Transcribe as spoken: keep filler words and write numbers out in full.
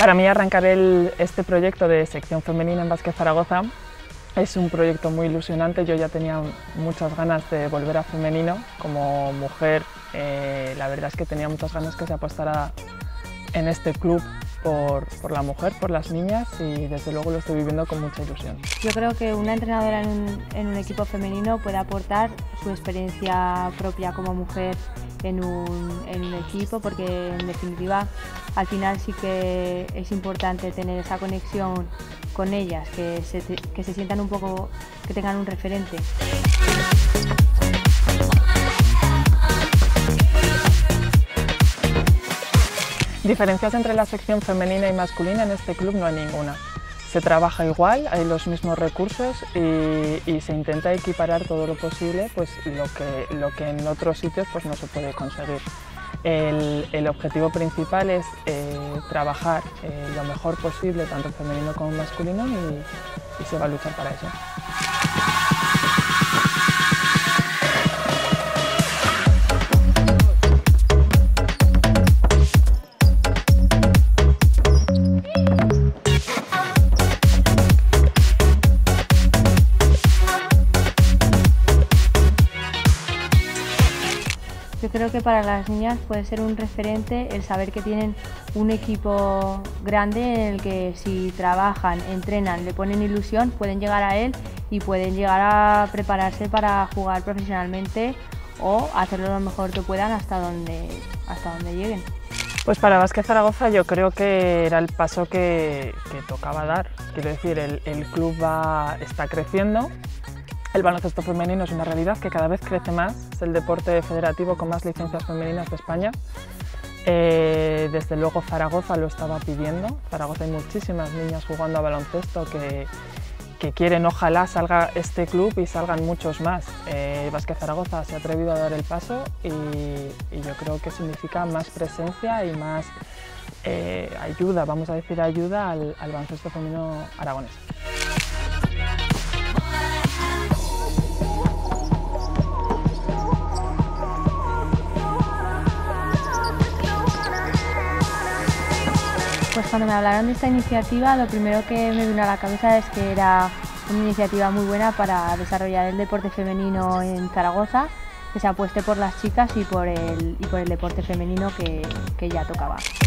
Para mí arrancar el, este proyecto de sección femenina en Básquet Zaragoza es un proyecto muy ilusionante. Yo ya tenía muchas ganas de volver a femenino. Como mujer, eh, la verdad es que tenía muchas ganas que se apostara en este club por, por la mujer, por las niñas, y desde luego lo estoy viviendo con mucha ilusión. Yo creo que una entrenadora en un, en un equipo femenino puede aportar su experiencia propia como mujer en un, en un equipo, porque en definitiva al final sí que es importante tener esa conexión con ellas, que se, que se sientan un poco, que tengan un referente. Diferencias entre la sección femenina y masculina en este club no hay ninguna. Se trabaja igual, hay los mismos recursos y, y se intenta equiparar todo lo posible, pues lo que, lo que en otros sitios pues no se puede conseguir. El, el objetivo principal es eh, trabajar eh, lo mejor posible, tanto en femenino como en masculino, y, y se va a luchar para eso. Yo creo que para las niñas puede ser un referente el saber que tienen un equipo grande en el que si trabajan, entrenan, le ponen ilusión, pueden llegar a él y pueden llegar a prepararse para jugar profesionalmente o hacerlo lo mejor que puedan hasta donde, hasta donde lleguen. Pues para Básquet Zaragoza yo creo que era el paso que, que tocaba dar. Quiero decir, el, el club va, está creciendo. El baloncesto femenino es una realidad que cada vez crece más, es el deporte federativo con más licencias femeninas de España. Eh, desde luego Zaragoza lo estaba pidiendo. Zaragoza hay muchísimas niñas jugando a baloncesto que, que quieren, ojalá salga este club y salgan muchos más. Eh, Básquet Zaragoza se ha atrevido a dar el paso y, y yo creo que significa más presencia y más eh, ayuda, vamos a decir ayuda al, al baloncesto femenino aragonés. Pues cuando me hablaron de esta iniciativa, lo primero que me vino a la cabeza es que era una iniciativa muy buena para desarrollar el deporte femenino en Zaragoza, que se apueste por las chicas y por el, y por el deporte femenino que, que ya tocaba.